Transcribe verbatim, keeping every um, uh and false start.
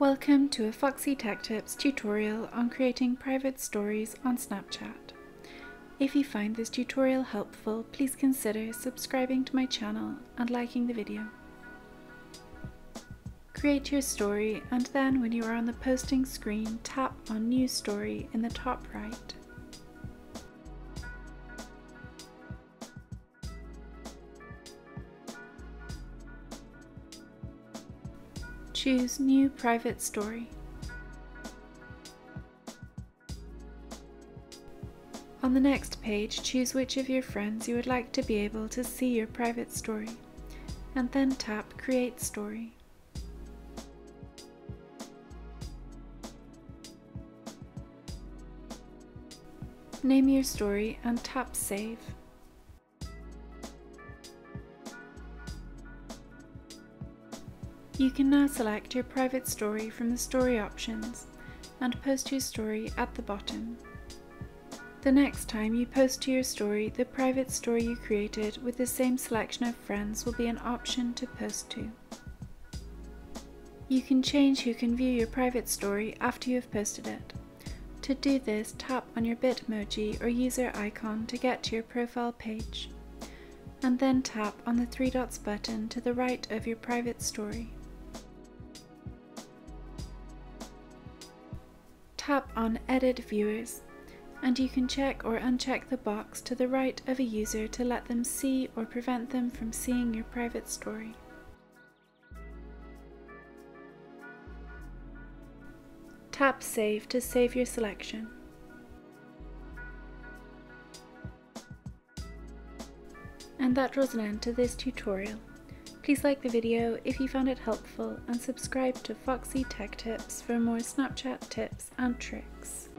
Welcome to a Foxy Tech Tips tutorial on creating private stories on Snapchat. If you find this tutorial helpful, please consider subscribing to my channel and liking the video. Create your story, and then when you are on the posting screen, tap on New Story in the top right. Choose New Private Story. On the next page, choose which of your friends you would like to be able to see your private story, and then tap Create Story. Name your story and tap Save. You can now select your private story from the story options and post your story at the bottom. The next time you post to your story, the private story you created with the same selection of friends will be an option to post to. You can change who can view your private story after you have posted it. To do this, tap on your Bitmoji or user icon to get to your profile page, and then tap on the three dots button to the right of your private story. Tap on Edit Viewers, and you can check or uncheck the box to the right of a user to let them see or prevent them from seeing your private story. Tap Save to save your selection. And that draws an end to this tutorial. Please like the video if you found it helpful, and subscribe to Foxy Tech Tips for more Snapchat tips and tricks.